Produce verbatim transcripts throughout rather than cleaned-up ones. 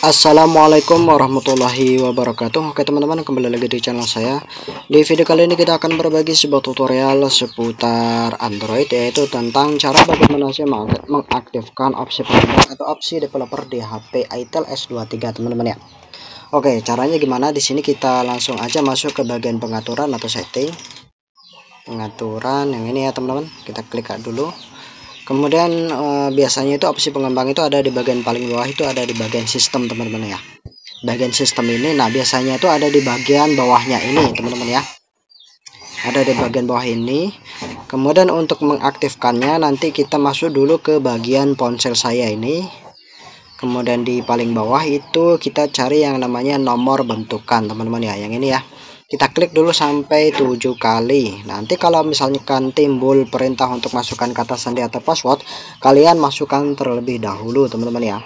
Assalamualaikum warahmatullahi wabarakatuh. Oke teman-teman, kembali lagi di channel saya. Di video kali ini kita akan berbagi sebuah tutorial seputar Android, yaitu tentang cara bagaimana sih mengaktifkan opsi pengembang atau opsi developer di H P Itel S dua tiga teman-teman ya. Oke, caranya gimana? Di sini kita langsung aja masuk ke bagian pengaturan atau setting. Pengaturan yang ini ya teman-teman. Kita klik dulu. Kemudian eh, biasanya itu opsi pengembang itu ada di bagian paling bawah, itu ada di bagian sistem teman-teman ya. Bagian sistem ini, nah biasanya itu ada di bagian bawahnya ini teman-teman ya. Ada di bagian bawah ini. Kemudian untuk mengaktifkannya nanti kita masuk dulu ke bagian ponsel saya ini. Kemudian di paling bawah itu kita cari yang namanya nomor bentukan teman-teman ya, yang ini ya. Kita klik dulu sampai tujuh kali. Nanti kalau misalkan timbul perintah untuk masukkan kata sandi atau password, kalian masukkan terlebih dahulu teman-teman ya.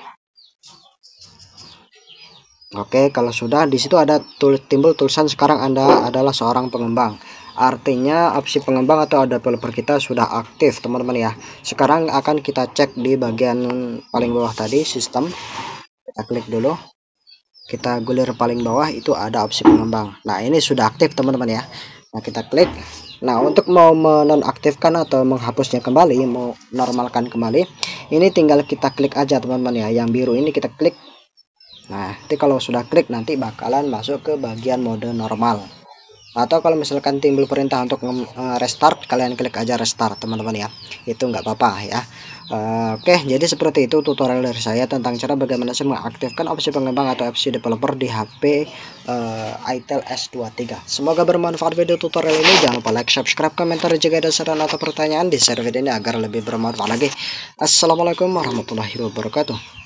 Oke, kalau sudah di situ ada tul timbul tulisan sekarang Anda adalah seorang pengembang. Artinya opsi pengembang atau developer kita sudah aktif teman-teman ya. Sekarang akan kita cek di bagian paling bawah tadi, sistem. Kita klik dulu. Kita gulir paling bawah, itu ada opsi pengembang. Nah ini sudah aktif teman-teman ya. Nah kita klik. Nah untuk mau menonaktifkan atau menghapusnya kembali, mau normalkan kembali, ini tinggal kita klik aja teman-teman ya. Yang biru ini kita klik. Nah nanti kalau sudah klik nanti bakalan masuk ke bagian mode normal. Atau kalau misalkan timbul perintah untuk restart, kalian klik aja restart teman-teman ya. Itu nggak apa-apa ya. Oke, jadi seperti itu tutorial dari saya tentang cara bagaimana saya mengaktifkan opsi pengembang atau opsi developer di H P uh, Itel S dua tiga. Semoga bermanfaat video tutorial ini. Jangan lupa like, subscribe, komentar jika ada saran atau pertanyaan di share video ini agar lebih bermanfaat lagi. Assalamualaikum warahmatullahi wabarakatuh.